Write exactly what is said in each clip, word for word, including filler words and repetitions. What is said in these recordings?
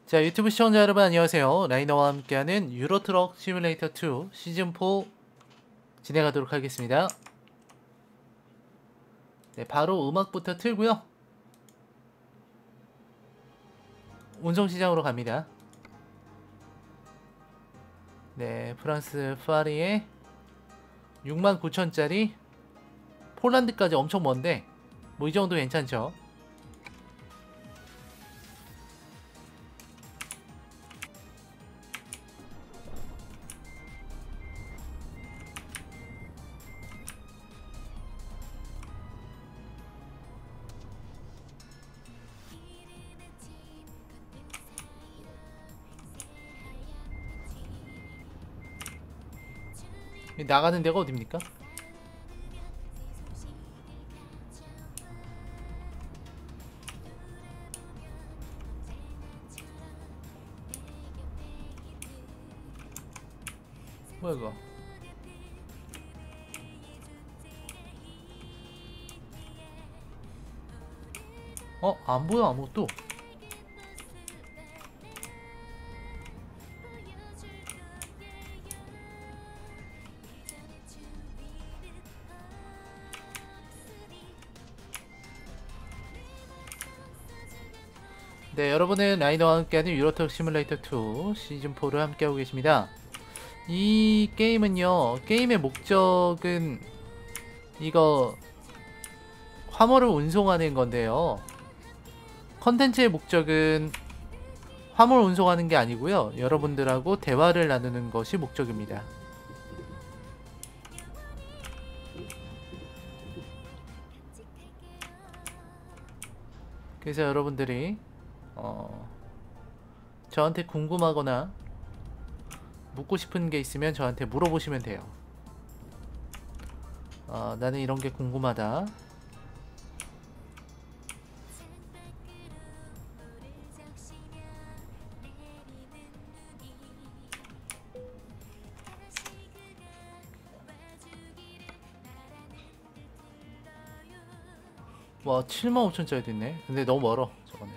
자, 유튜브 시청자 여러분 안녕하세요. 라이너와 함께하는 유로트럭 시뮬레이터 투 시즌포 진행하도록 하겠습니다. 네, 바로 음악부터 틀고요. 운송시장으로 갑니다. 네, 프랑스 파리에 육만 구천짜리 폴란드까지 엄청 먼데 뭐 이 정도 괜찮죠? 나가는 데가 어딥니까? 뭐야 이거? 어? 안 보여 아무것도. 네, 여러분은 라이너와 함께하는 유로트럭 시뮬레이터 투 시즌포를 함께하고 계십니다. 이 게임은요, 게임의 목적은 이거 화물을 운송하는 건데요, 컨텐츠의 목적은 화물 운송하는 게 아니고요, 여러분들하고 대화를 나누는 것이 목적입니다. 그래서 여러분들이 어, 저한테 궁금하거나 묻고 싶은 게 있으면 저한테 물어보시면 돼요. 어, 나는 이런 게 궁금하다. 와, 칠만 오천짜리도 있네. 근데 너무 멀어 저거는.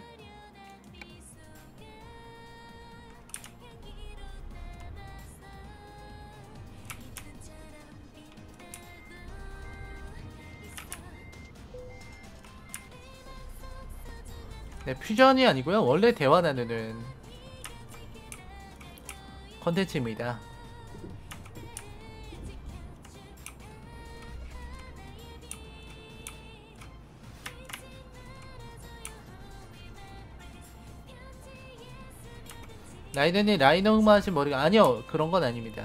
네, 퓨전이 아니고요, 원래 대화 나누는 컨텐츠입니다. 라이너님 라이너 흑마하신 머리가 아니요, 그런 건 아닙니다.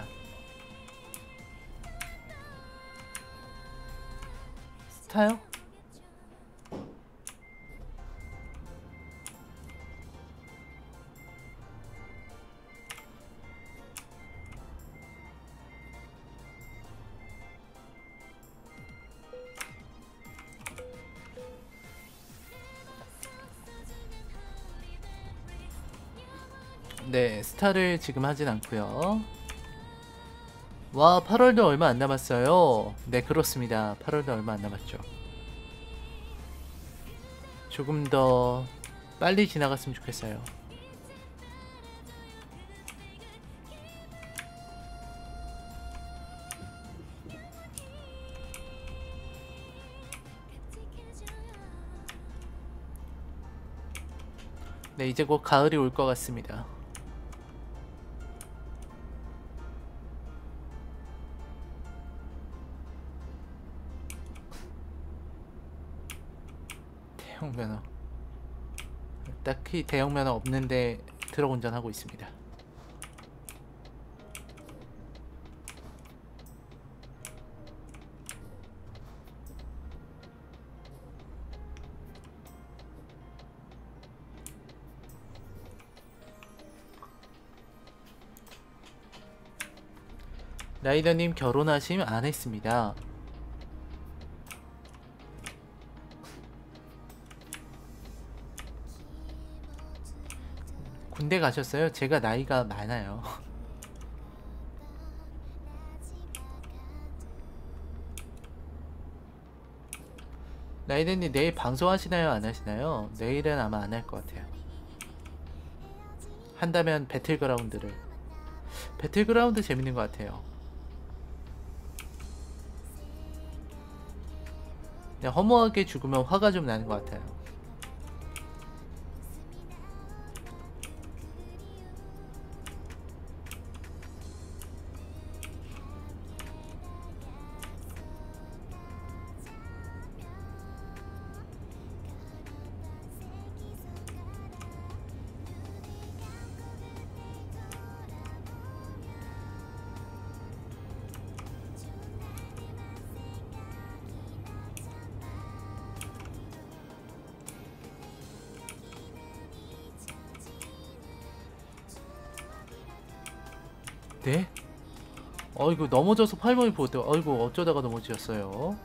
스타요? 네, 스타를 지금 하진 않고요. 와, 팔월도 얼마 안 남았어요. 네, 그렇습니다. 팔월도 얼마 안 남았죠. 조금 더 빨리 지나갔으면 좋겠어요. 네, 이제 곧 가을이 올 것 같습니다. 대형 면허, 딱히 대형 면허 없는데 트럭 운전하고 있습니다. 라이더님 결혼하심 안 했습니다. 군대 가셨어요? 제가 나이가 많아요. 라이더님 내일 방송하시나요? 안 하시나요? 내일은 아마 안 할 것 같아요. 한다면 배틀그라운드를. 배틀그라운드 재밌는 것 같아요. 그냥 허무하게 죽으면 화가 좀 나는 것 같아요. 네? 어이구, 넘어져서 팔목이 보였대요. 어이구, 어쩌다가 넘어지셨어요.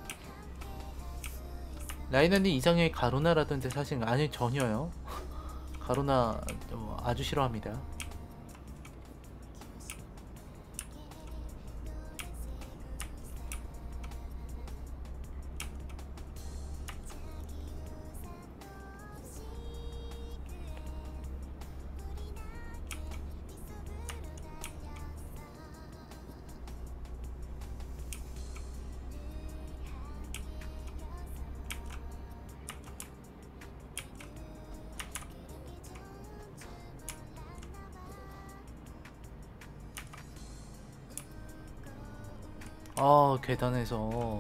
라이너님 이상형이 가로나라던데 사실 아니 전혀요. 가로나 아주 싫어합니다. 아, 계단에서.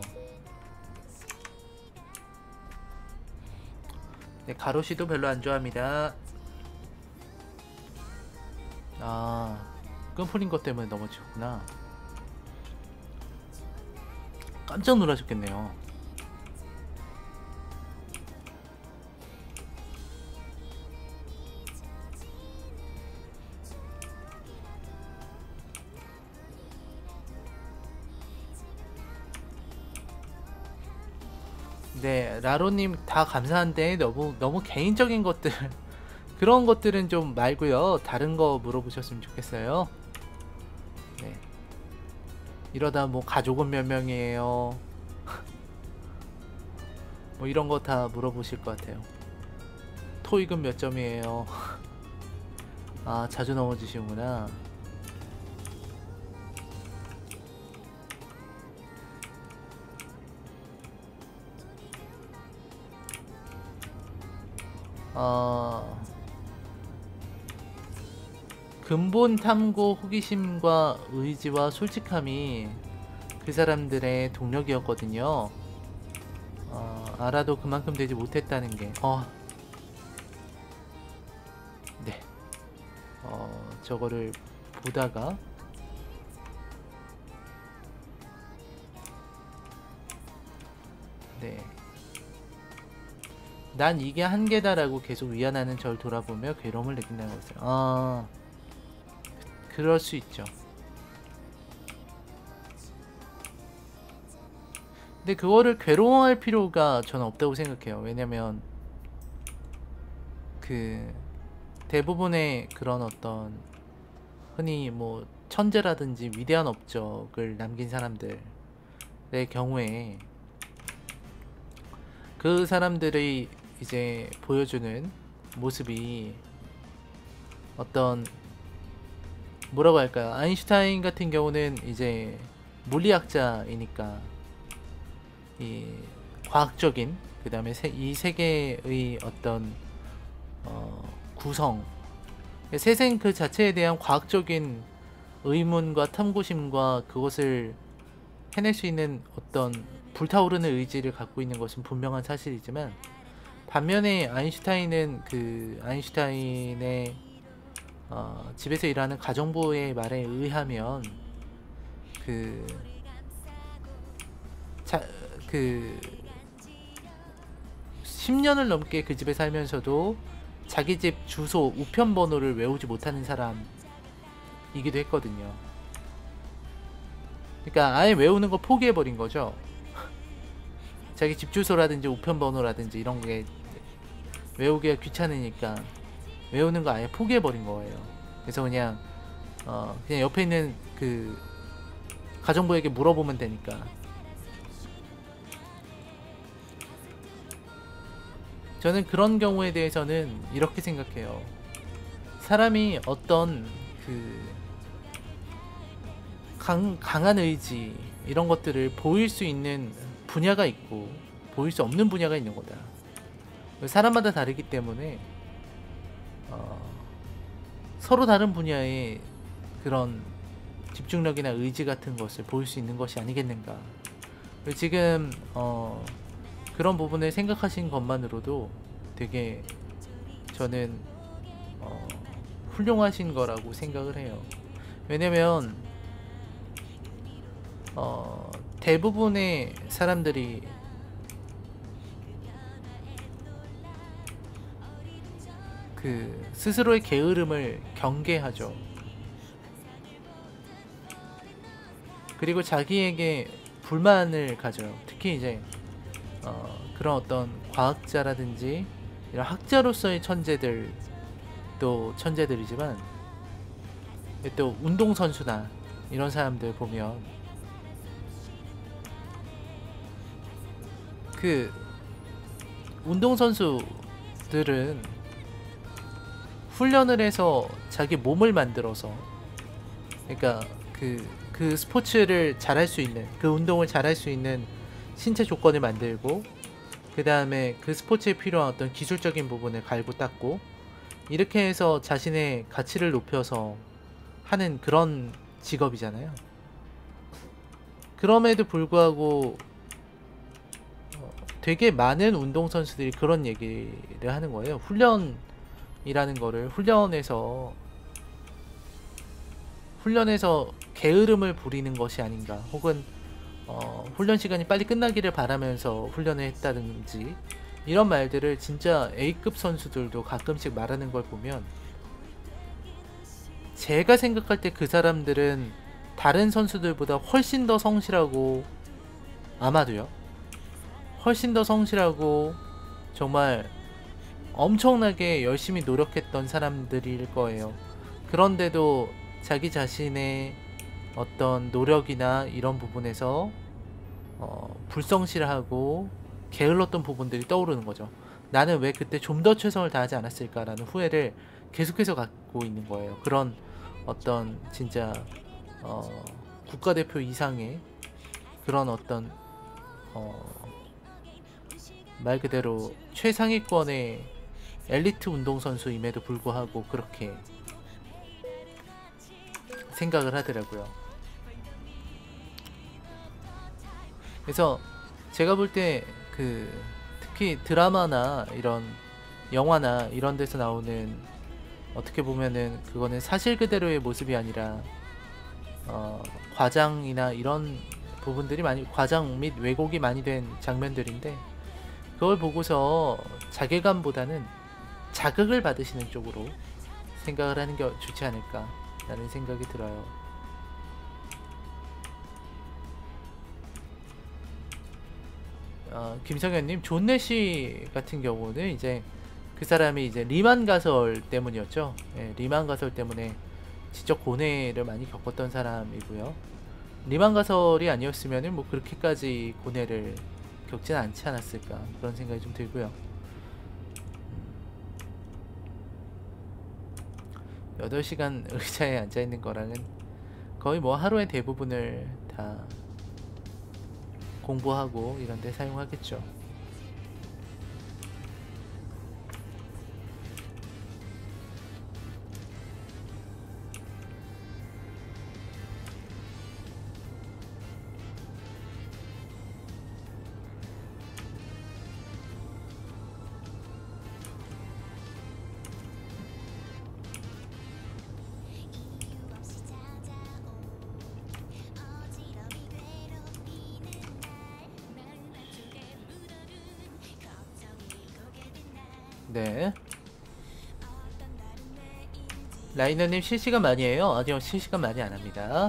네, 가로시도 별로 안 좋아합니다. 아, 끈풀린 것 때문에 넘어지셨구나. 깜짝 놀라셨겠네요. 네, 라로님 다 감사한데 너무 너무 개인적인 것들 그런 것들은 좀 말고요. 다른 거 물어보셨으면 좋겠어요. 네. 이러다 뭐 가족은 몇 명이에요? 뭐 이런 거 다 물어보실 것 같아요. 토익은 몇 점이에요? 아, 자주 넘어지시는구나. 어... 근본 탐구 호기심과 의지와 솔직함이 그 사람들의 동력이었거든요. 어, 알아도 그만큼 되지 못했다는 게 어... 네. 어, 저거를 보다가 네. 난 이게 한계다라고 계속 위안하는 절 돌아보며 괴로움을 느낀다는 거죠. 아, 그럴 수 있죠. 근데 그거를 괴로워할 필요가 저는 없다고 생각해요. 왜냐면 그 대부분의 그런 어떤 흔히 뭐 천재라든지 위대한 업적을 남긴 사람들의 경우에 그 사람들의 이제 보여주는 모습이 어떤 뭐라고 할까요? 아인슈타인 같은 경우는 이제 물리학자이니까 이 과학적인 그 다음에 이 세계의 어떤 어 구성 세상 그 자체에 대한 과학적인 의문과 탐구심과 그것을 해낼 수 있는 어떤 불타오르는 의지를 갖고 있는 것은 분명한 사실이지만 반면에 아인슈타인은 그 아인슈타인의 어, 집에서 일하는 가정부의 말에 의하면 그, 자, 그 십 년을 넘게 그 집에 살면서도 자기 집 주소 우편 번호를 외우지 못하는 사람이기도 했거든요. 그러니까 아예 외우는 거 포기해버린 거죠. 자기 집 주소라든지 우편 번호라든지 이런 게 외우기가 귀찮으니까 외우는 거 아예 포기해버린 거예요. 그래서 그냥 어 그냥 옆에 있는 그 가정부에게 물어보면 되니까. 저는 그런 경우에 대해서는 이렇게 생각해요. 사람이 어떤 그 강, 강한 의지 이런 것들을 보일 수 있는 분야가 있고 보일 수 없는 분야가 있는 거다. 사람마다 다르기 때문에 어, 서로 다른 분야의 그런 집중력이나 의지 같은 것을 보일 수 있는 것이 아니겠는가. 지금 어, 그런 부분을 생각하신 것만으로도 되게 저는 어, 훌륭하신 거라고 생각을 해요. 왜냐면 어, 대부분의 사람들이 그 스스로의 게으름을 경계하죠. 그리고 자기에게 불만을 가져요. 특히 이제 어, 그런 어떤 과학자라든지 이런 학자로서의 천재들도 천재들이지만 또 운동선수나 이런 사람들 보면 그 운동선수들은 훈련을 해서 자기 몸을 만들어서, 그러니까 그, 그 스포츠를 잘할 수 있는, 그 운동을 잘할 수 있는 신체 조건을 만들고, 그 다음에 그 스포츠에 필요한 어떤 기술적인 부분을 갈고 닦고, 이렇게 해서 자신의 가치를 높여서 하는 그런 직업이잖아요. 그럼에도 불구하고 어, 되게 많은 운동선수들이 그런 얘기를 하는 거예요. 훈련이라는 거를 훈련에서 훈련에서 게으름을 부리는 것이 아닌가, 혹은 어, 훈련 시간이 빨리 끝나기를 바라면서 훈련을 했다든지 이런 말들을 진짜 A급 선수들도 가끔씩 말하는 걸 보면, 제가 생각할 때 그 사람들은 다른 선수들보다 훨씬 더 성실하고, 아마도요, 훨씬 더 성실하고 정말 엄청나게 열심히 노력했던 사람들일 거예요. 그런데도 자기 자신의 어떤 노력이나 이런 부분에서 어, 불성실하고 게을렀던 부분들이 떠오르는 거죠. 나는 왜 그때 좀 더 최선을 다하지 않았을까라는 후회를 계속해서 갖고 있는 거예요. 그런 어떤 진짜 어, 국가대표 이상의 그런 어떤 어, 말 그대로 최상위권의 엘리트 운동선수임에도 불구하고 그렇게 생각을 하더라고요. 그래서 제가 볼 때 그 특히 드라마나 이런 영화나 이런 데서 나오는, 어떻게 보면은 그거는 사실 그대로의 모습이 아니라 어, 과장이나 이런 부분들이 많이, 과장 및 왜곡이 많이 된 장면들인데, 그걸 보고서 자괴감보다는 자극을 받으시는 쪽으로 생각을 하는 게 좋지 않을까 라는 생각이 들어요. 어, 김성현님, 존 내시 같은 경우는 이제 그 사람이 이제 리만 가설 때문이었죠. 예, 리만 가설 때문에 지적 고뇌를 많이 겪었던 사람이고요. 리만 가설이 아니었으면은 뭐 그렇게까지 고뇌를 겪지는 않지 않았을까, 그런 생각이 좀 들고요. 여덟 시간 의자에 앉아있는 거랑은 거의 뭐 하루의 대부분을 다 공부하고 이런 데 사용하겠죠. 네. 라이너님 실시간 많이 해요? 아니요, 실시간 많이 안합니다.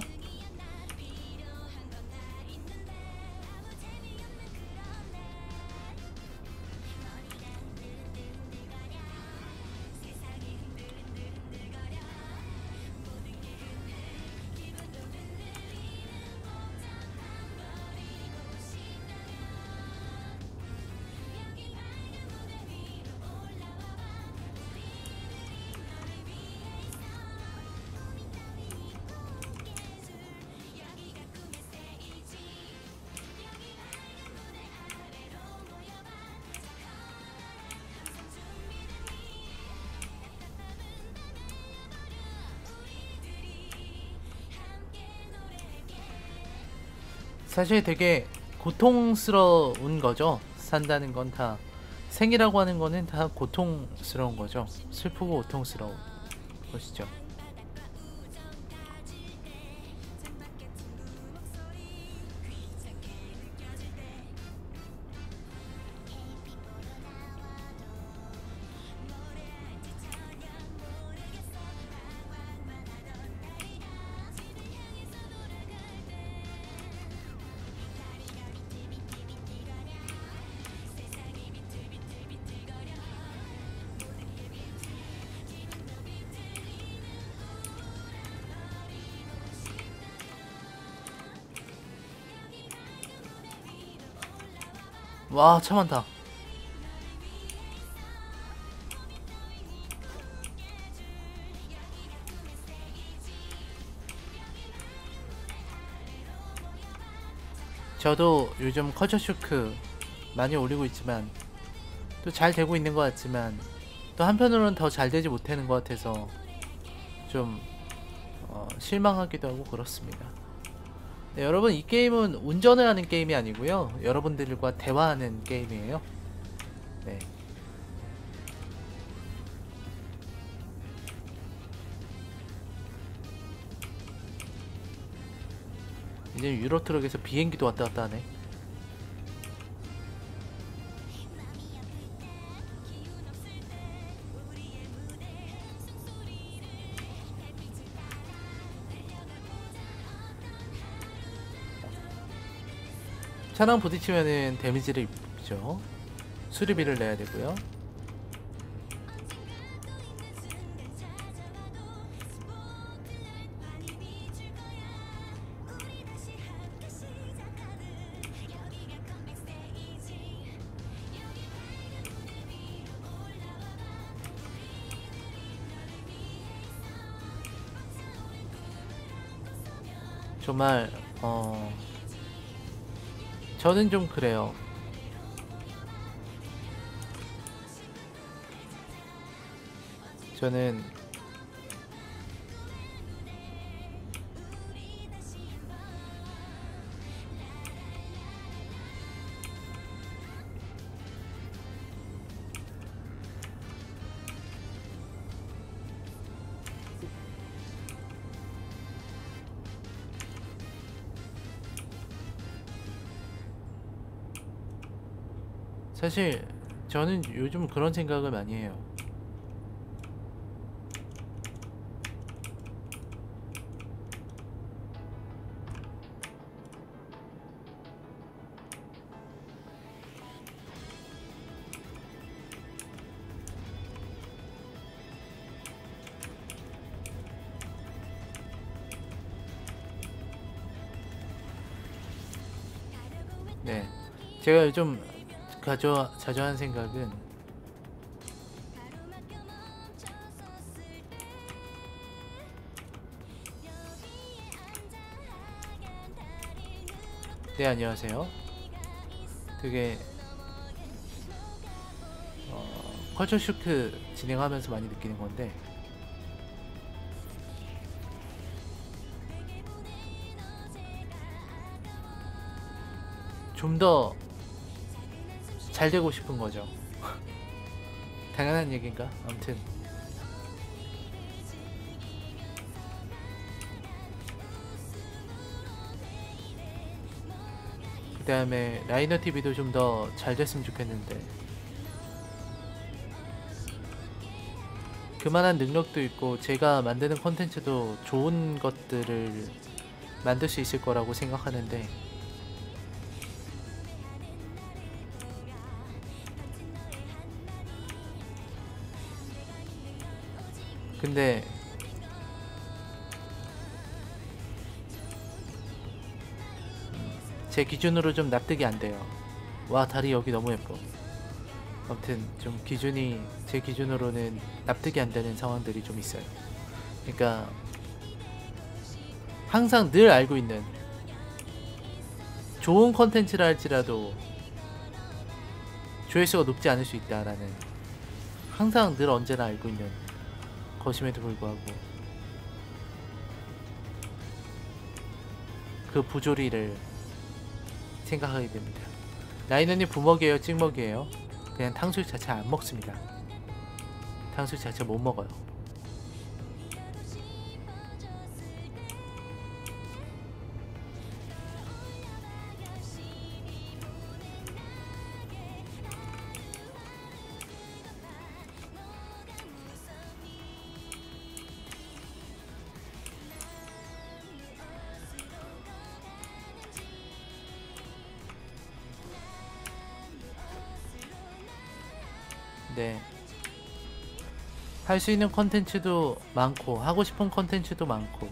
사실 되게 고통스러운 거죠. 산다는 건 다, 생이라고 하는 거는 다 고통스러운 거죠. 슬프고 고통스러운 것이죠. 와, 차 많다. 저도 요즘 컬처 쇼크 많이 올리고 있지만 또 잘 되고 있는 것 같지만 또 한편으로는 더 잘 되지 못하는 것 같아서 좀 어, 실망하기도 하고 그렇습니다. 네, 여러분, 이 게임은 운전을 하는 게임이 아니고요, 여러분들과 대화하는 게임이에요. 네. 이제 유로트럭에서 비행기도 왔다 갔다 하네. 차랑 부딪히면은 데미지를 입죠. 수리비를 내야 되고요. 정말 어 저는 좀 그래요. 저는 사실 저는 요즘 그런 생각을 많이 해요. 네, 제가 요즘 가져, 자주 하는 생각은 네, 안녕하세요. 되게 어, 컬처 쇼크 진행하면서 많이 느끼는 건데, 좀 더 잘 되고 싶은 거죠. 당연한 얘기인가? 아무튼 그 다음에 라이너 티비도 좀 더 잘 됐으면 좋겠는데, 그만한 능력도 있고 제가 만드는 콘텐츠도 좋은 것들을 만들 수 있을 거라고 생각하는데, 근데 제 기준으로 좀 납득이 안 돼요. 와, 다리 여기 너무 예뻐. 아무튼 좀 기준이, 제 기준으로는 납득이 안 되는 상황들이 좀 있어요. 그러니까 항상 늘 알고 있는, 좋은 컨텐츠라 할지라도 조회수가 높지 않을 수 있다라는, 항상 늘 언제나 알고 있는 것임에도 불구하고 그 부조리를 생각하게 됩니다. 라이너님 부먹이에요, 찍먹이에요? 그냥 탕수육 자체 안 먹습니다. 탕수육 자체 못 먹어요. 네. 할 수 있는 컨텐츠도 많고 하고 싶은 컨텐츠도 많고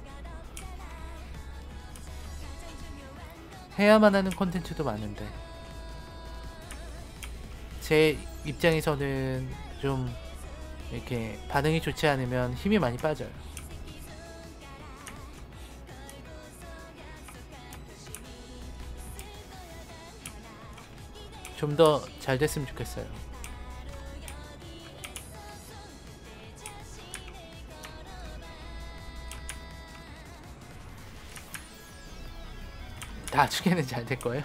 해야만 하는 컨텐츠도 많은데 제 입장에서는 좀 이렇게 반응이 좋지 않으면 힘이 많이 빠져요. 좀 더 잘 됐으면 좋겠어요. 나중에는 잘 될 거예요.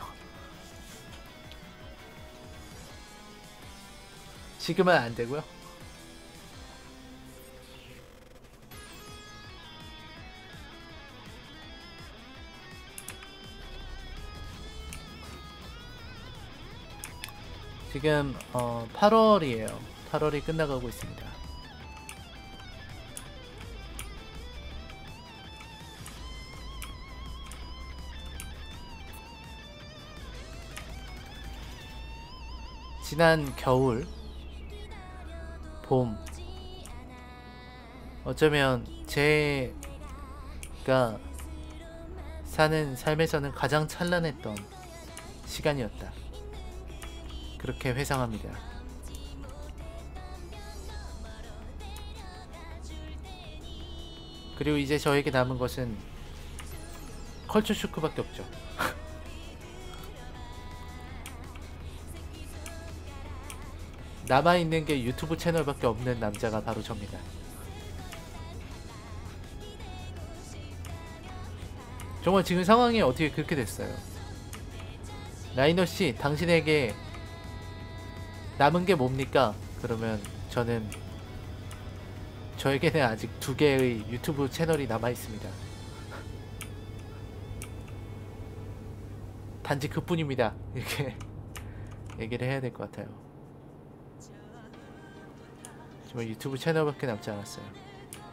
지금은 안 되고요. 지금 어, 팔월이에요. 팔월이 끝나가고 있습니다. 지난 겨울, 봄, 어쩌면 제가 사는 삶에서는 가장 찬란했던 시간이었다. 그렇게 회상합니다. 그리고 이제 저에게 남은 것은 컬처 쇼크밖에 없죠. 남아있는 게 유튜브 채널밖에 없는 남자가 바로 접니다. 정말 지금 상황이 어떻게 그렇게 됐어요. 라이너씨, 당신에게 남은 게 뭡니까? 그러면 저는 저에게는 아직 두 개의 유튜브 채널이 남아있습니다. 단지 그뿐입니다. 이렇게 얘기를 해야 될 것 같아요. 정말 유튜브 채널밖에 남지 않았어요.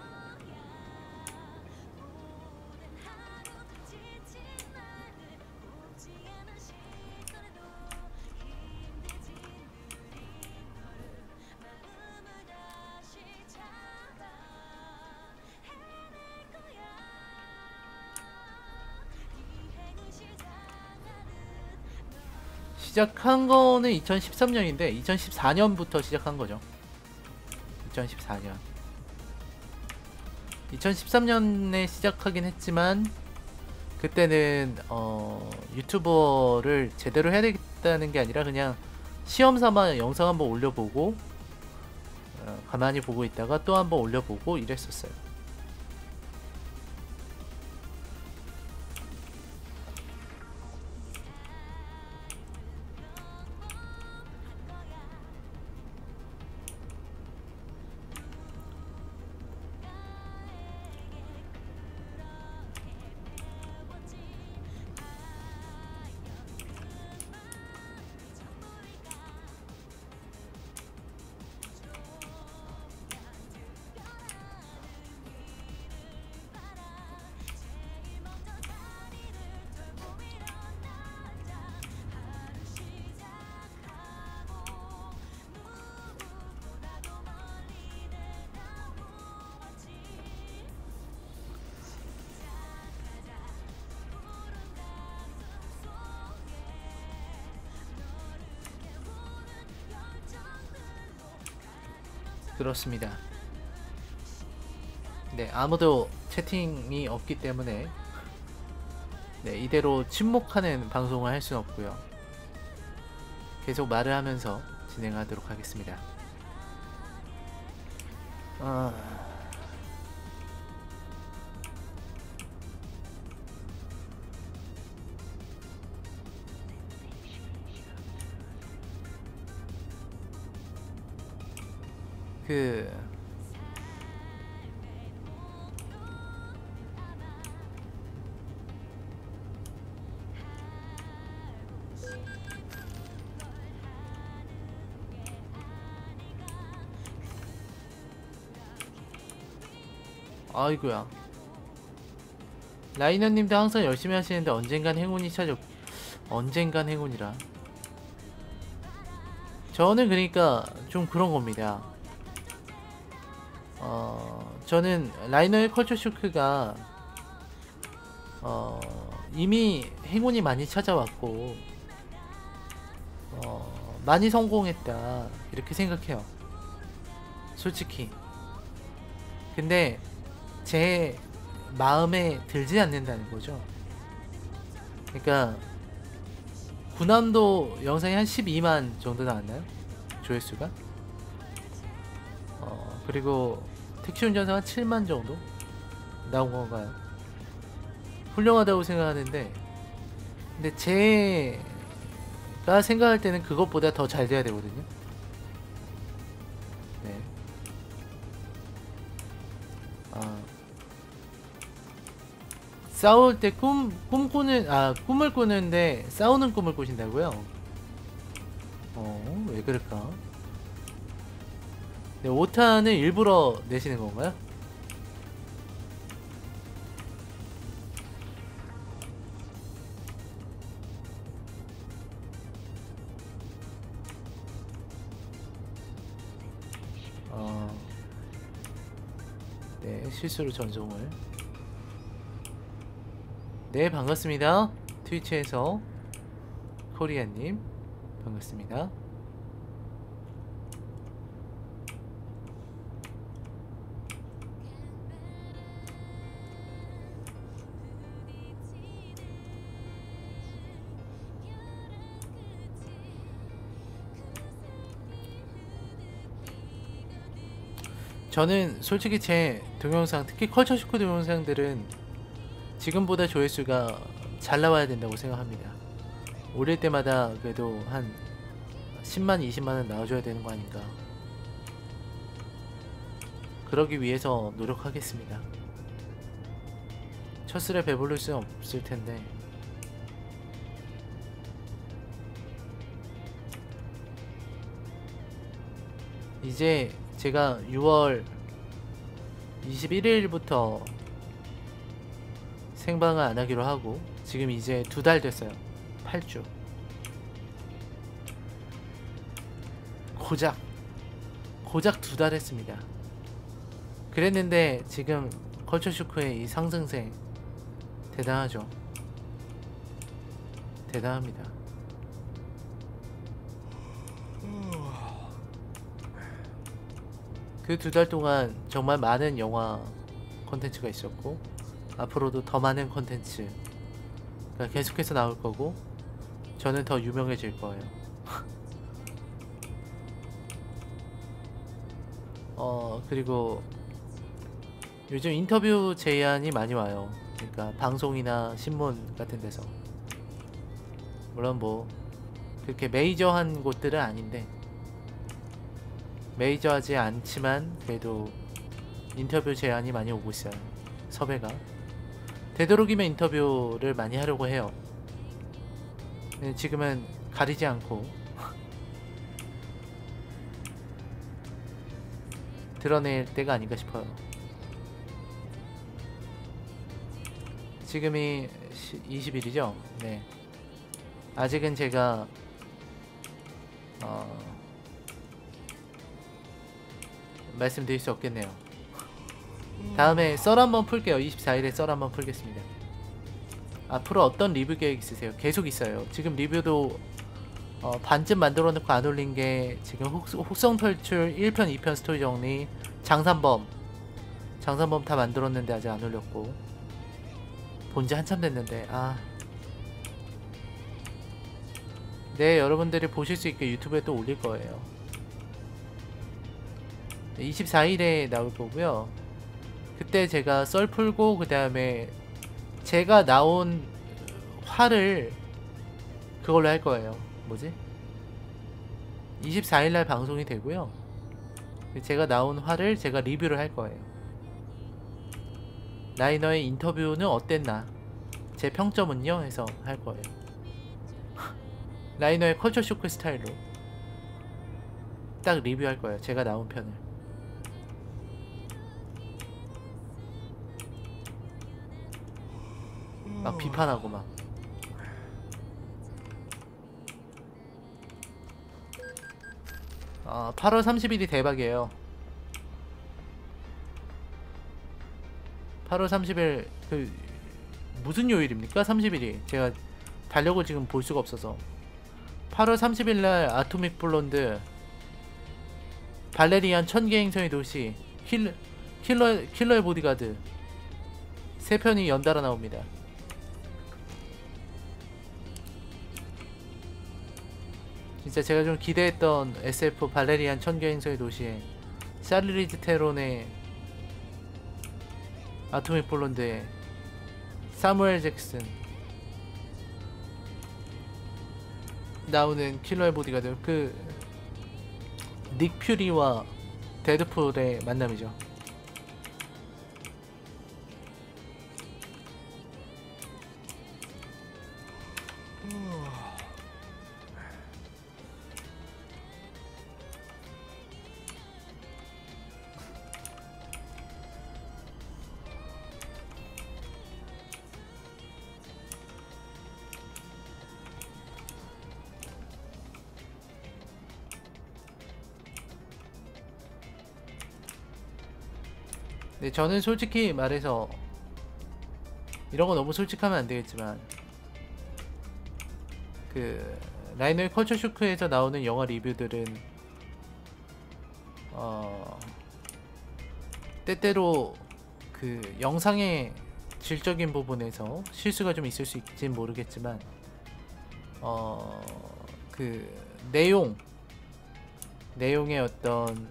시작한 거는 이천십삼 년인데 이천십사 년부터 시작한 거죠. 이천십사 년. 이천십삼 년에 시작하긴 했지만 그때는 어, 유튜버를 제대로 해야 되겠다는 게 아니라 그냥 시험 삼아 영상 한번 올려보고 어, 가만히 보고 있다가 또 한번 올려보고 이랬었어요. 그렇습니다. 네, 아무도 채팅이 없기 때문에 네, 이대로 침묵하는 방송을 할 수는 없고요. 계속 말을 하면서 진행하도록 하겠습니다. 어... 그 아이고야. 라이너님도 항상 열심히 하시는데 언젠간 행운이 찾아. 언젠간 행운이라. 저는 그러니까 좀 그런 겁니다. 어 저는 라이너의 컬처 쇼크가 어 이미 행운이 많이 찾아왔고 어 많이 성공했다 이렇게 생각해요. 솔직히. 근데 제 마음에 들지 않는다는 거죠. 그러니까 군함도 영상이 한 십이만 정도 나왔나요? 조회수가? 어 그리고 택시운전사가 칠만 정도 나온 건가요? 훌륭하다고 생각하는데, 근데 제가 생각할 때는 그것보다 더 잘 돼야 되거든요. 네. 아 싸울 때 꿈, 꿈꾸는, 아, 꿈을 꾸는데 싸우는 꿈을 꾸신다고요? 어, 왜 그럴까? 네, 오탄을 일부러 내시는 건가요? 어, 네, 실수로 전송을. 네, 반갑습니다. 트위치에서 코리아님 반갑습니다. 저는 솔직히 제 동영상, 특히 컬처 쇼크 동영상들은 지금보다 조회수가 잘 나와야 된다고 생각합니다. 올릴 때마다 그래도 한 십만, 이십만은 나와줘야 되는 거 아닌가. 그러기 위해서 노력하겠습니다. 첫술에 배부를 수는 없을 텐데. 이제 제가 유월 이십일일부터 생방을 안 하기로 하고 지금 이제 두 달 됐어요. 팔 주. 고작 고작 두 달 했습니다. 그랬는데 지금 컬처 쇼크의 이 상승세 대단하죠. 대단합니다. 그 두 달 동안 정말 많은 영화 콘텐츠가 있었고 앞으로도 더 많은 콘텐츠가 계속해서 나올 거고 저는 더 유명해질 거예요. 어 그리고 요즘 인터뷰 제안이 많이 와요. 그러니까 방송이나 신문 같은 데서. 물론 뭐 그렇게 메이저한 곳들은 아닌데 메이저하지 않지만 그래도 인터뷰 제안이 많이 오고 있어요. 섭외가. 되도록이면 인터뷰를 많이 하려고 해요. 지금은 가리지 않고 드러낼 때가 아닌가 싶어요. 지금이 이십 일이죠? 네. 아직은 제가 어... 말씀드릴 수 없겠네요. 다음에 썰 한번 풀게요. 이십사일에 썰 한번 풀겠습니다. 앞으로 어떤 리뷰 계획 있으세요? 계속 있어요. 지금 리뷰도 어, 반쯤 만들어 놓고 안 올린 게 지금 혹, 혹성 탈출 일 편, 이 편 스토리 정리, 장산범 장산범 다 만들었는데 아직 안 올렸고 본지 한참 됐는데 아 네, 여러분들이 보실 수 있게 유튜브에 또 올릴 거예요. 이십사일에 나올 거고요. 그때 제가 썰 풀고 그 다음에 제가 나온 화를 그걸로 할 거예요. 뭐지? 이십사일날 방송이 되고요. 제가 나온 화를 제가 리뷰를 할 거예요. 라이너의 인터뷰는 어땠나? 제 평점은요? 해서 할 거예요. 라이너의 컬처 쇼크 스타일로 딱 리뷰할 거예요. 제가 나온 편을. 막 비판하고 막. 아, 팔월 삼십일이 대박이에요. 팔월 삼십일 그 무슨 요일입니까? 삼십일이 제가 달력을 지금 볼 수가 없어서. 팔월 삼십일날 아토믹 블론드, 발레리안 천개 행성의 도시, 킬, 킬러, 킬러의 보디가드 세 편이 연달아 나옵니다. 진짜 제가 좀 기대했던 에스에프 발레리안 천개 행성의 도시에 샤를리즈 테론의 아토믹 블론드에 사무엘 잭슨 나오는 킬러의 보디가드, 그 닉 퓨리와 데드풀의 만남이죠. 네, 저는 솔직히 말해서 이런 거 너무 솔직하면 안 되겠지만, 그 라이너의 컬처 쇼크에서 나오는 영화 리뷰들은 어 때때로 그 영상의 질적인 부분에서 실수가 좀 있을 수 있을진 모르겠지만, 어 그 내용 내용의 어떤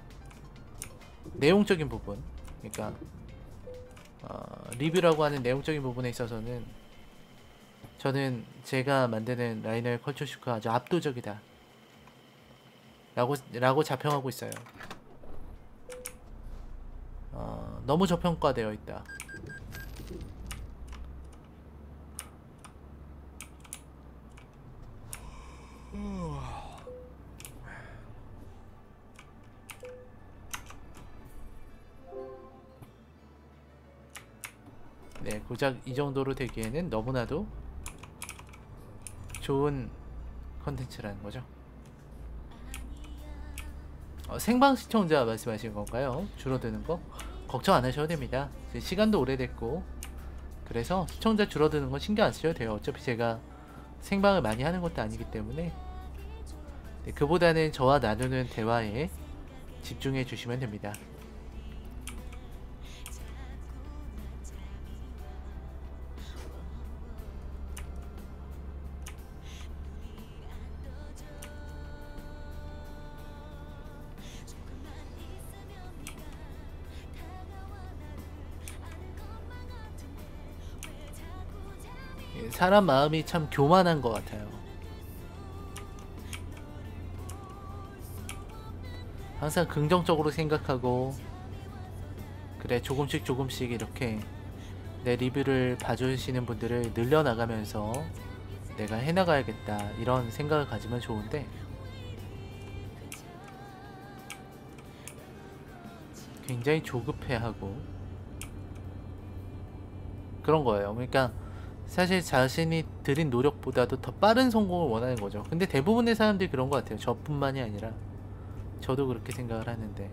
내용적인 부분, 그러니까 어, 리뷰라고 하는 내용적인 부분에 있어서는 저는 제가 만드는 라이너의 컬처 쇼크가 아주 압도적이다 라고, 라고 자평하고 있어요. 어, 너무 저평가되어 있다. 네, 고작 이 정도로 되기에는 너무나도 좋은 컨텐츠라는 거죠. 어, 생방 시청자 말씀하신 건가요? 줄어드는 거? 걱정 안 하셔도 됩니다. 시간도 오래됐고, 그래서 시청자 줄어드는 건 신경 안 쓰셔도 돼요. 어차피 제가 생방을 많이 하는 것도 아니기 때문에. 네, 그보다는 저와 나누는 대화에 집중해 주시면 됩니다. 사람 마음이 참 교만한 것 같아요. 항상 긍정적으로 생각하고, 그래 조금씩 조금씩 이렇게 내 리뷰를 봐주시는 분들을 늘려나가면서 내가 해나가야겠다 이런 생각을 가지면 좋은데, 굉장히 조급해하고 그런 거예요. 그러니까 사실 자신이 들인 노력보다도 더 빠른 성공을 원하는 거죠. 근데 대부분의 사람들이 그런 것 같아요. 저뿐만이 아니라 저도 그렇게 생각을 하는데,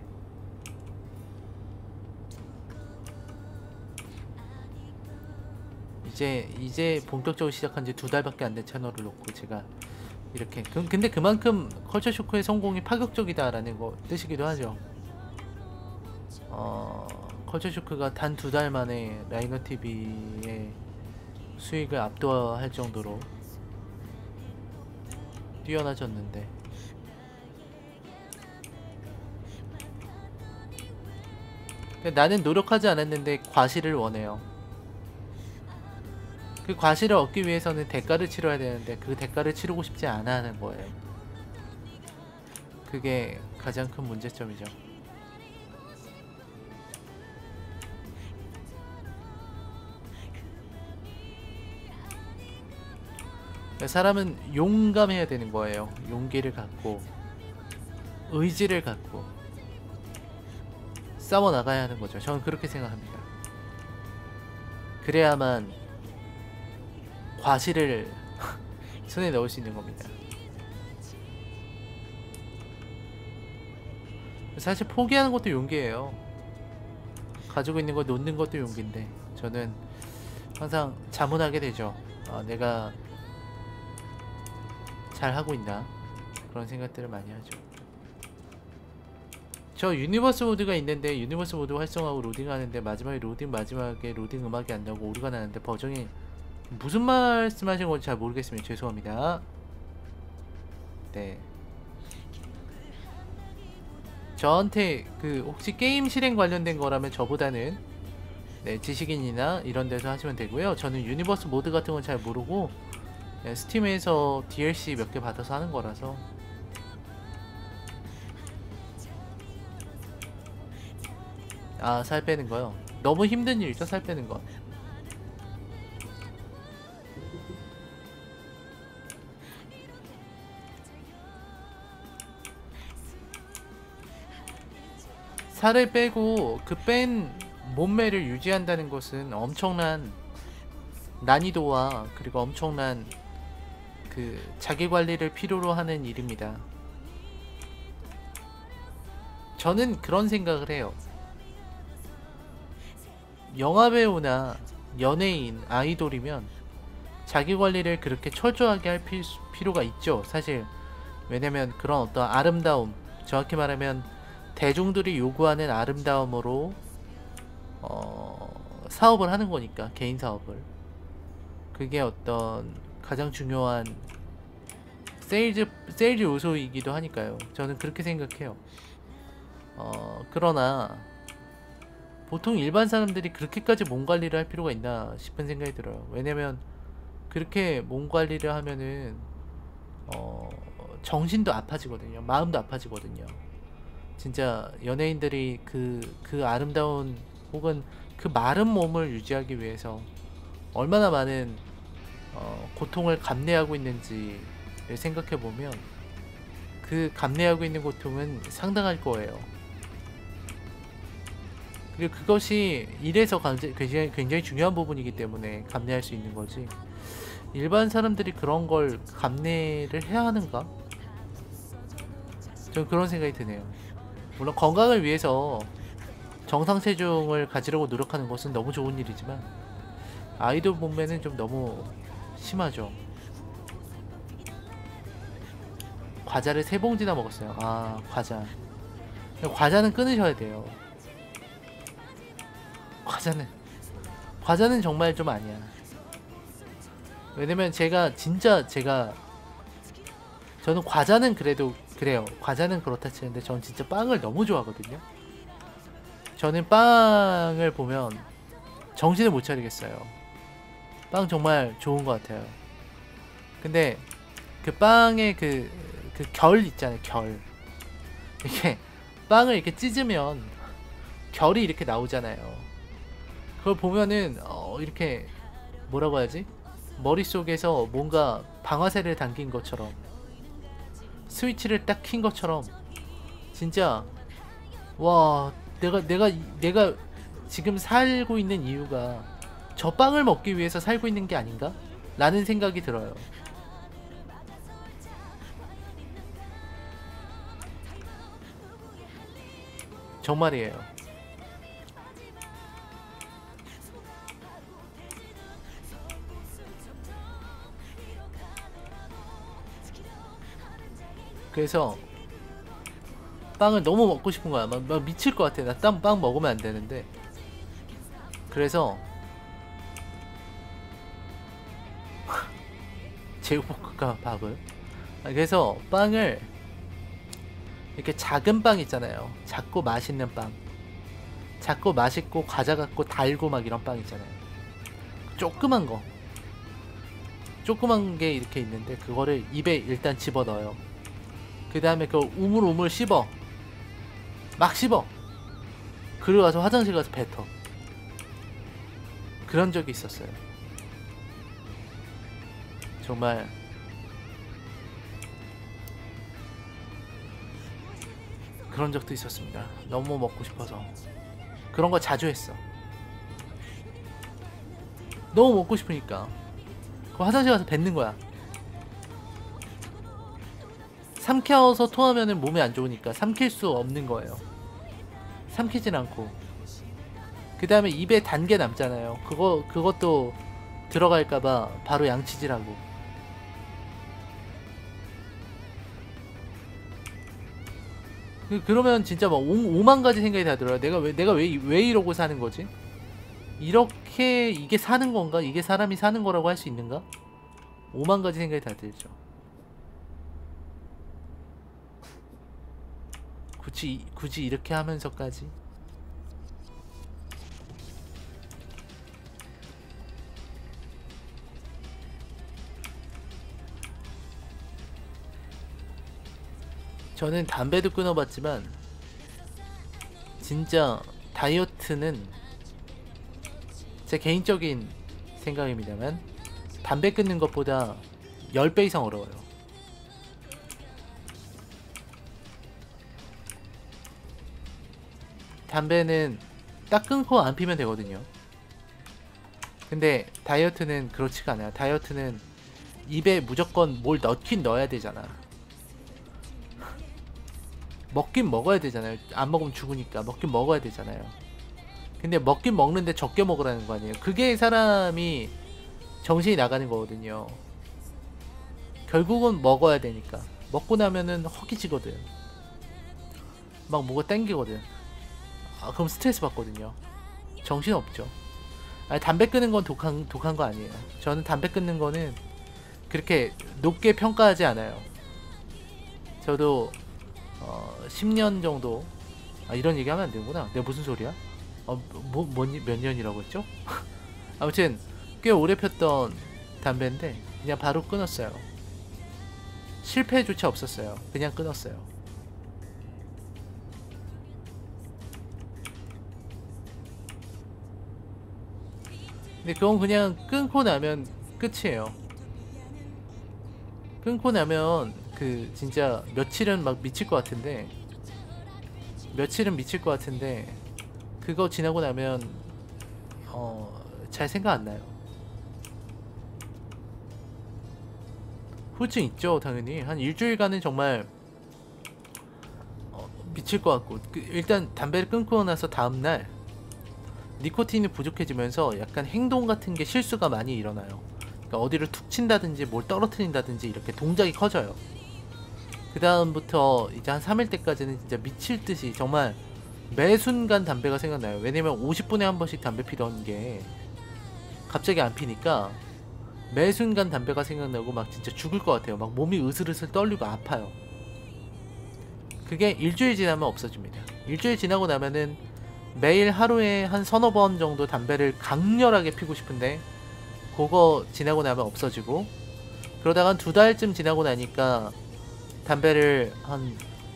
이제 이제 본격적으로 시작한 지 두 달밖에 안 된 채널을 놓고 제가 이렇게 그, 근데 그만큼 컬처 쇼크의 성공이 파격적이다라는 거 뜻이기도 하죠. 어, 컬처 쇼크가 단 두 달 만에 라이너 티비의 수익을 압도할 정도로 뛰어나졌는데, 나는 노력하지 않았는데 과실을 원해요. 그 과실을 얻기 위해서는 대가를 치러야 되는데 그 대가를 치르고 싶지 않아 하는 거예요. 그게 가장 큰 문제점이죠. 사람은 용감해야 되는 거예요. 용기를 갖고 의지를 갖고 싸워 나가야 하는 거죠. 저는 그렇게 생각합니다. 그래야만 과실을 손에 넣을 수 있는 겁니다. 사실 포기하는 것도 용기예요. 가지고 있는 거 놓는 것도 용기인데 저는 항상 자문하게 되죠. 아, 내가 잘 하고 있나 그런 생각들을 많이 하죠. 저 유니버스 모드가 있는데 유니버스 모드 활성화하고 로딩하는데 마지막에 로딩 마지막에 로딩 음악이 안 나오고 오류가 나는데 버전이 무슨 말씀하시는 건지 잘 모르겠습니다. 죄송합니다. 네. 저한테 그 혹시 게임 실행 관련된 거라면 저보다는 네, 지식인이나 이런 데서 하시면 되고요. 저는 유니버스 모드 같은 건 잘 모르고 네, 스팀에서 디엘씨 몇 개 받아서 하는 거라서. 아, 살 빼는 거요? 너무 힘든 일이죠, 살 빼는 거. 살을 빼고 그 뺀 몸매를 유지한다는 것은 엄청난 난이도와 그리고 엄청난 그 자기관리를 필요로 하는 일입니다. 저는 그런 생각을 해요. 영화배우나 연예인, 아이돌이면 자기관리를 그렇게 철저하게 할 피, 필요가 있죠. 사실 왜냐면 그런 어떤 아름다움, 정확히 말하면 대중들이 요구하는 아름다움으로 어, 사업을 하는 거니까, 개인 사업을. 그게 어떤 가장 중요한 세일즈, 세일즈 요소이기도 하니까요. 저는 그렇게 생각해요. 어, 그러나 보통 일반 사람들이 그렇게까지 몸 관리를 할 필요가 있나 싶은 생각이 들어요. 왜냐면 그렇게 몸 관리를 하면은 어, 정신도 아파지거든요. 마음도 아파지거든요. 진짜 연예인들이 그, 그 아름다운 혹은 그 마른 몸을 유지하기 위해서 얼마나 많은 어, 고통을 감내하고 있는지를 생각해보면 그 감내하고 있는 고통은 상당할 거예요. 그리고 그것이 일에서 굉장히, 굉장히 중요한 부분이기 때문에 감내할 수 있는 거지, 일반 사람들이 그런 걸 감내를 해야 하는가? 저는 그런 생각이 드네요. 물론 건강을 위해서 정상 체중을 가지려고 노력하는 것은 너무 좋은 일이지만 아이돌 몸매는 좀 너무 심하죠. 과자를 세 봉지나 먹었어요. 아, 과자. 과자는 끊으셔야 돼요. 과자는 과자는 정말 좀 아니야. 왜냐면 제가 진짜 제가 저는 과자는 그래도 그래요. 과자는 그렇다 치는데 저는 진짜 빵을 너무 좋아하거든요. 저는 빵을 보면 정신을 못 차리겠어요. 빵 정말 좋은 것 같아요. 근데 그 빵의 그, 그 결 있잖아요. 결. 이게 빵을 이렇게 찢으면 결이 이렇게 나오잖아요. 그걸 보면은 어, 이렇게 뭐라고 해야지? 머릿속에서 뭔가 방아쇠를 당긴 것처럼, 스위치를 딱 킨 것처럼, 진짜 와, 내가 내가 내가 지금 살고 있는 이유가 저 빵을 먹기 위해서 살고 있는 게 아닌가? 라는 생각이 들어요. 정말이에요. 그래서 빵을 너무 먹고 싶은 거야. 막, 막 미칠 것 같아. 나 땀, 빵 먹으면 안 되는데. 그래서 제육볶음밥 밥을. 그래서 빵을 이렇게 작은 빵 있잖아요. 작고 맛있는 빵. 작고 맛있고 과자 같고 달고 막 이런 빵 있잖아요. 조그만 거. 조그만 게 이렇게 있는데 그거를 입에 일단 집어넣어요. 그 다음에 그걸 우물우물 씹어. 막 씹어. 그리고 가서 화장실 가서 뱉어. 그런 적이 있었어요. 정말 그런 적도 있었습니다. 너무 먹고 싶어서. 그런 거 자주 했어. 너무 먹고 싶으니까 그 화장실 가서 뱉는 거야. 삼켜서 토하면은 몸에 안 좋으니까 삼킬 수 없는 거예요. 삼키진 않고 그 다음에 입에 단 게 남잖아요. 그거 그것도 들어갈까봐 바로 양치질하고. 그, 그러면 진짜 막 오, 오만 가지 생각이 다 들어요. 내가 왜 내가 왜 왜 이러고 사는 거지? 이렇게 이게 사는 건가? 이게 사람이 사는 거라고 할 수 있는가? 오만 가지 생각이 다 들죠. 굳이 굳이 이렇게 하면서까지. 저는 담배도 끊어봤지만 진짜 다이어트는 제 개인적인 생각입니다만 담배 끊는 것보다 십 배 이상 어려워요. 담배는 딱 끊고 안 피면 되거든요. 근데 다이어트는 그렇지가 않아요. 다이어트는 입에 무조건 뭘 넣긴 넣어야 되잖아. 먹긴 먹어야 되잖아요. 안 먹으면 죽으니까 먹긴 먹어야 되잖아요. 근데 먹긴 먹는데 적게 먹으라는 거 아니에요. 그게 사람이 정신이 나가는 거거든요. 결국은 먹어야 되니까. 먹고 나면은 허기지거든. 막 뭐가 땡기거든. 아, 그럼 스트레스 받거든요. 정신 없죠. 아니, 담배 끊는 건 독한, 독한 거 아니에요. 저는 담배 끊는 거는 그렇게 높게 평가하지 않아요. 저도 어, 십 년 정도. 아, 이런 얘기 하면 안 되구나. 내가 무슨 소리야? 어, 뭐, 뭐, 몇 년이라고 했죠? 아무튼 꽤 오래 폈던 담배인데 그냥 바로 끊었어요. 실패조차 없었어요. 그냥 끊었어요. 근데 그건 그냥 끊고 나면 끝이에요. 끊고 나면 그 진짜 며칠은 막 미칠 것 같은데 며칠은 미칠 것 같은데 그거 지나고 나면 어, 잘 생각 안 나요. 후유증 있죠, 당연히. 한 일주일간은 정말 어, 미칠 것 같고. 그, 일단 담배를 끊고 나서 다음날 니코틴이 부족해지면서 약간 행동 같은 게 실수가 많이 일어나요. 그러니까 어디를 툭 친다든지 뭘 떨어뜨린다든지 이렇게 동작이 커져요. 그 다음부터 이제 한 삼 일 때까지는 진짜 미칠 듯이 정말 매 순간 담배가 생각나요. 왜냐면 오십 분에 한 번씩 담배 피던 게 갑자기 안 피니까 매 순간 담배가 생각나고 막 진짜 죽을 것 같아요. 막 몸이 으슬으슬 떨리고 아파요. 그게 일주일 지나면 없어집니다. 일주일 지나고 나면은 매일 하루에 한 서너 번 정도 담배를 강렬하게 피고 싶은데 그거 지나고 나면 없어지고, 그러다가 한 두 달쯤 지나고 나니까 담배를 한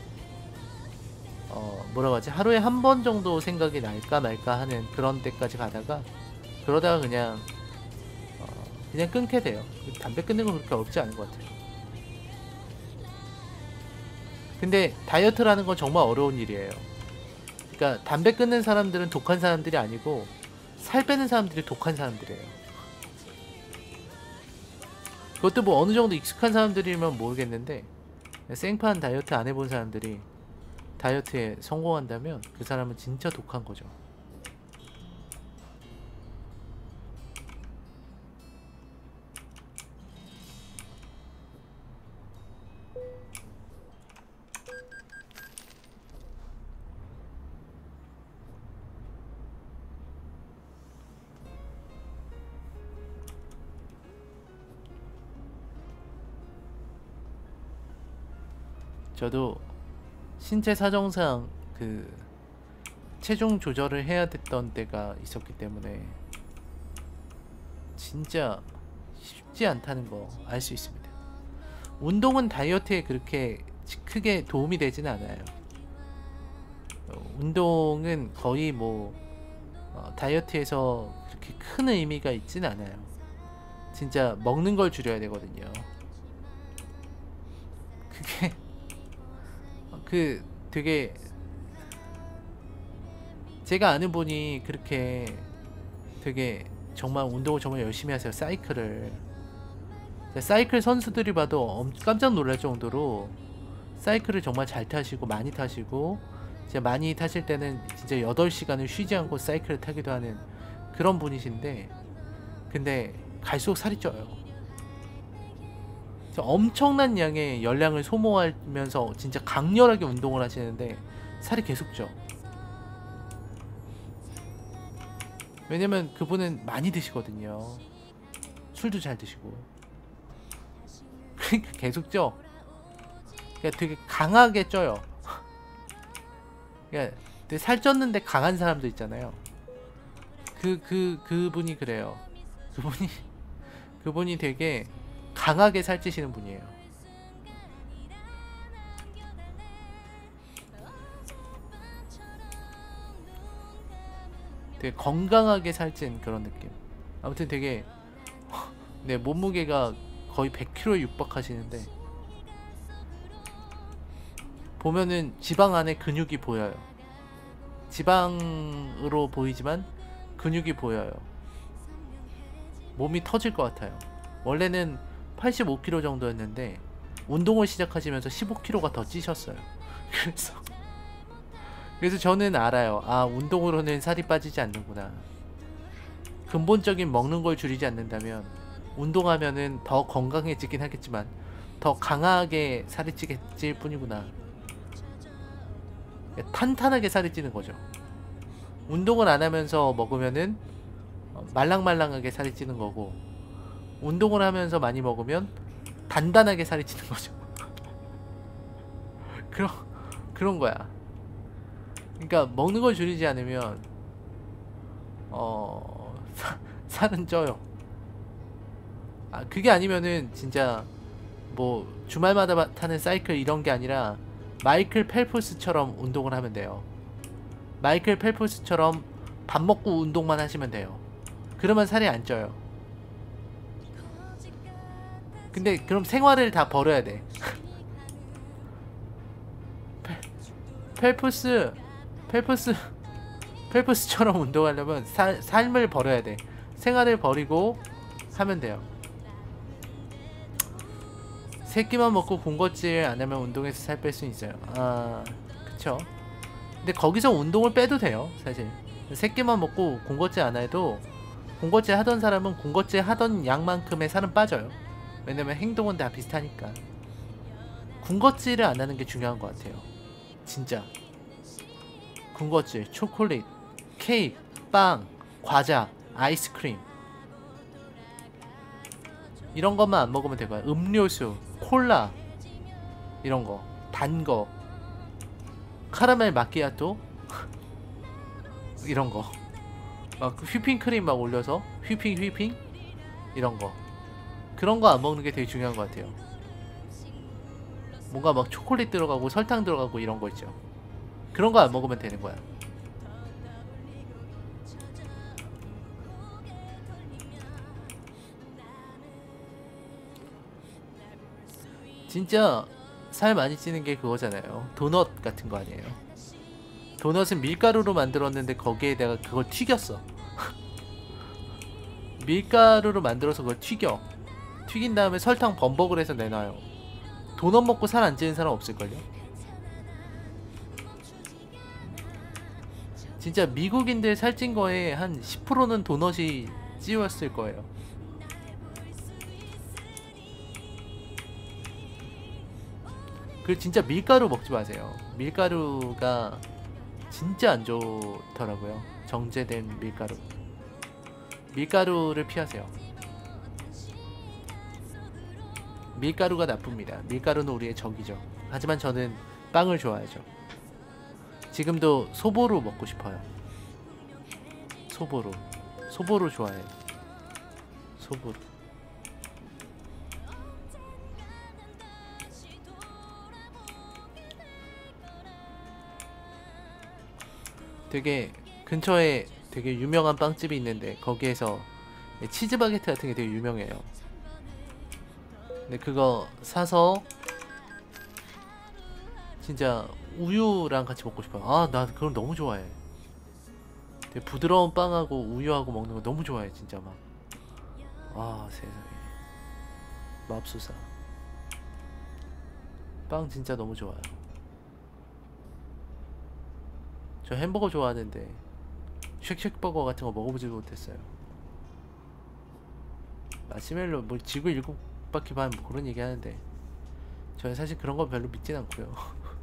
어 뭐라고 하지, 하루에 한 번 정도 생각이 날까 말까 하는 그런 때까지 가다가, 그러다가 그냥 어 그냥 끊게 돼요. 담배 끊는 건 그렇게 어렵지 않은 것 같아요. 근데 다이어트라는 건 정말 어려운 일이에요. 그러니까 담배 끊는 사람들은 독한 사람들이 아니고 살 빼는 사람들이 독한 사람들이에요. 그것도 뭐 어느 정도 익숙한 사람들이면 모르겠는데, 생판 다이어트 안 해본 사람들이 다이어트에 성공한다면 그 사람은 진짜 독한 거죠. 저도 신체 사정상 그 체중 조절을 해야 됐던 때가 있었기 때문에 진짜 쉽지 않다는 거 알 수 있습니다. 운동은 다이어트에 그렇게 크게 도움이 되진 않아요. 어, 운동은 거의 뭐 어, 다이어트에서 그렇게 큰 의미가 있진 않아요. 진짜 먹는 걸 줄여야 되거든요. 그게 그 되게 제가 아는 분이 그렇게 되게 정말 운동을 정말 열심히 하세요. 사이클을. 사이클 선수들이 봐도 엄, 깜짝 놀랄 정도로 사이클을 정말 잘 타시고 많이 타시고, 진짜 많이 타실 때는 진짜 여덟 시간을 쉬지 않고 사이클을 타기도 하는 그런 분이신데, 근데 갈수록 살이 쪄요. 엄청난 양의 열량을 소모하면서 진짜 강렬하게 운동을 하시는데 살이 계속 쪄. 왜냐면 그분은 많이 드시거든요. 술도 잘 드시고. 그러니까 계속 쪄. 그러니까 되게 강하게 쪄요. 그러니까 되게 살쪘는데 강한 사람도 있잖아요. 그, 그, 그분이 그래요. 그분이, 그분이 되게 강하게 살찌시는 분이에요. 되게 건강하게 살찐 그런 느낌. 아무튼 되게 네, 몸무게가 거의 백 킬로그램에 육박하시는데 보면은 지방 안에 근육이 보여요. 지방으로 보이지만 근육이 보여요. 몸이 터질 것 같아요. 원래는 팔십오 킬로그램 정도였는데 운동을 시작하시면서 십오 킬로그램가 더 찌셨어요. 그래서 그래서 저는 알아요. 아, 운동으로는 살이 빠지지 않는구나. 근본적인 먹는 걸 줄이지 않는다면 운동하면은 더 건강해지긴 하겠지만 더 강하게 살이 찌겠질 뿐이구나. 탄탄하게 살이 찌는 거죠. 운동을 안 하면서 먹으면은 말랑말랑하게 살이 찌는 거고, 운동을 하면서 많이 먹으면 단단하게 살이 찌는 거죠. 그런 그런 거야. 그러니까 먹는 걸 줄이지 않으면 어 사, 살은 쪄요. 아, 그게 아니면은 진짜 뭐 주말마다 타는 사이클 이런 게 아니라 마이클 펠프스처럼 운동을 하면 돼요. 마이클 펠프스처럼 밥 먹고 운동만 하시면 돼요. 그러면 살이 안 쪄요. 근데 그럼 생활을 다 버려야 돼. 펠프스 펠프스 펠프스처럼 운동하려면 사, 삶을 버려야 돼. 생활을 버리고 하면 돼요. 세 끼만 먹고 군것질 안 하면 운동해서 살 뺄 수 있어요. 아, 그쵸. 근데 거기서 운동을 빼도 돼요, 사실. 세 끼만 먹고 군것질 안 해도 군것질 하던 사람은 군것질 하던 양만큼의 살은 빠져요. 왜냐면 행동은 다 비슷하니까. 군것질을 안 하는 게 중요한 것 같아요. 진짜. 군것질, 초콜릿, 케이크, 빵, 과자, 아이스크림 이런 것만 안 먹으면 되고요. 음료수, 콜라 이런 거, 단 거, 카라멜 마끼아또 이런 거, 막 휘핑크림 막 올려서 휘핑 휘핑 이런 거, 그런 거 안 먹는 게 되게 중요한 것 같아요. 뭔가 막 초콜릿 들어가고 설탕 들어가고 이런 거 있죠. 그런 거 안 먹으면 되는 거야. 진짜 살 많이 찌는 게 그거잖아요. 도넛 같은 거 아니에요. 도넛은 밀가루로 만들었는데 거기에 내가 그걸 튀겼어. 밀가루로 만들어서 그걸 튀겨. 튀긴 다음에 설탕 범벅을 해서 내놔요. 도넛 먹고 살 안 찌는 사람 없을걸요? 진짜 미국인들 살찐 거에 한 십 퍼센트는 도넛이 찌웠을 거예요. 그 진짜 밀가루 먹지 마세요. 밀가루가 진짜 안 좋더라고요. 정제된 밀가루. 밀가루를 피하세요. 밀가루가 나쁩니다. 밀가루는 우리의 적이죠. 하지만 저는 빵을 좋아하죠. 지금도 소보루 먹고 싶어요. 소보루. 소보루 좋아해요. 소보루. 되게 근처에 되게 유명한 빵집이 있는데 거기에서 치즈 바게트 같은 게 되게 유명해요. 근데 그거 사서 진짜 우유랑 같이 먹고 싶어요. 아, 나 그걸 너무 좋아해. 되게 부드러운 빵하고 우유하고 먹는 거 너무 좋아해 진짜 막. 아 세상에 맙소사. 빵 진짜 너무 좋아요. 저 햄버거 좋아하는데 쉑쉑버거 같은 거 먹어보지 못했어요. 마시멜로 뭐 지구 일곱 바퀴 반 뭐 그런 얘기 하는데 저는 사실 그런 거 별로 믿진 않고요.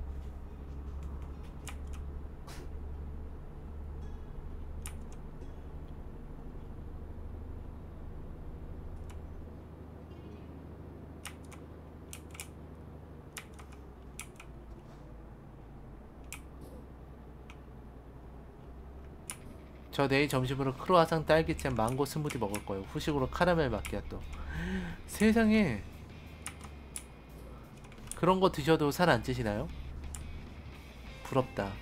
저 내일 점심으로 크로아상 딸기잼 망고 스무디 먹을 거예요. 후식으로 카라멜 마키아또. 세상에 그런 거 드셔도 살 안 찌시나요? 부럽다.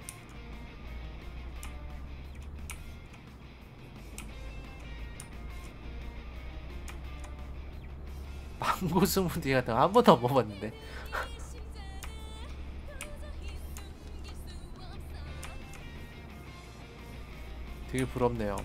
망고 스무디 같은 거 한 번도 안 먹어봤는데. 되게 부럽네요.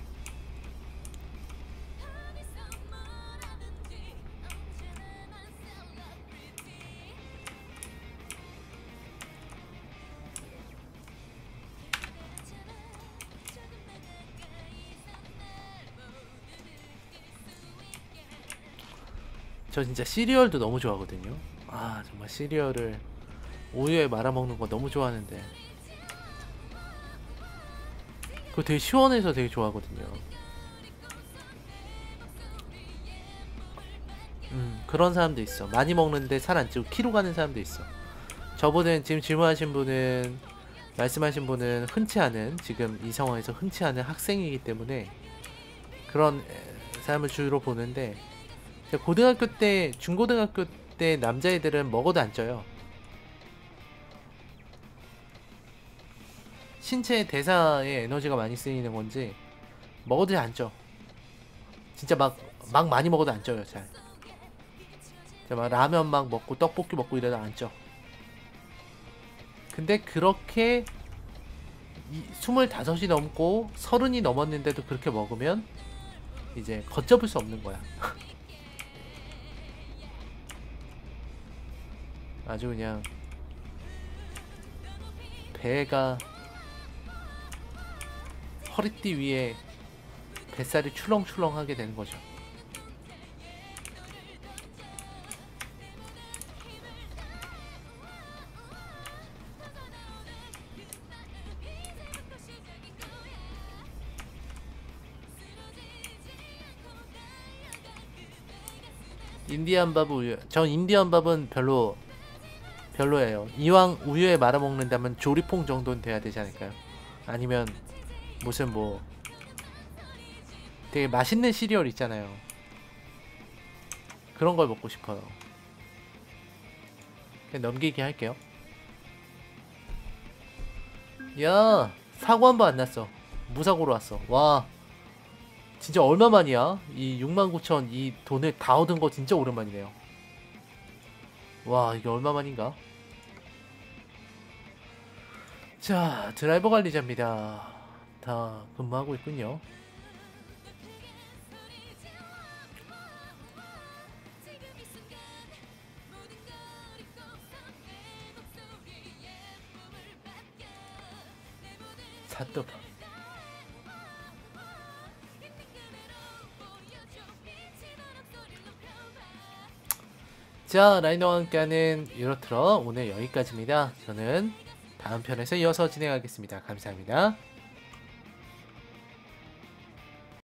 저 진짜 시리얼도 너무 좋아하거든요. 아 정말 시리얼을 우유에 말아먹는 거 너무 좋아하는데 그거 되게 시원해서 되게 좋아하거든요. 음 그런 사람도 있어. 많이 먹는데 살 안 찌고 키로 가는 사람도 있어. 저분은 지금 질문하신 분은 말씀하신 분은 흔치 않은 지금 이 상황에서 흔치 않은 학생이기 때문에 그런 사람을 주로 보는데 고등학교 때 중고등학교 때 남자애들은 먹어도 안 쪄요. 신체 대사에 에너지가 많이 쓰이는 건지 먹어도 잘 안 쪄. 진짜 막, 막 많이 먹어도 안 쪄요 잘. 막 라면 막 먹고 떡볶이 먹고 이래도 안 쪄. 근데 그렇게 이, 스물다섯이 넘고 서른이 넘었는데도 그렇게 먹으면 이제 걷잡을 수 없는 거야. 아주 그냥 배가 허리띠 위에 뱃살이 출렁출렁하게 되는 거죠. 인디안 밥 우유. 전 인디안 밥은 별로 별로예요. 이왕 우유에 말아 먹는다면 조리퐁 정도는 돼야 되지 않을까요? 아니면 무슨 뭐 되게 맛있는 시리얼 있잖아요. 그런 걸 먹고 싶어요. 그냥 넘기기 할게요. 야, 사고 한 번 안 났어. 무사고로 왔어. 와, 진짜 얼마만이야? 이 육만 구천 이 돈을 다 얻은 거 진짜 오랜만이네요. 와, 이게 얼마만인가? 자, 드라이버 관리자입니다. 다 근무하고 있군요. 사또파. 자, 라이너와 함께하는 유로트럭 오늘 여기까지입니다. 저는 다음 편에서 이어서 진행하겠습니다. 감사합니다.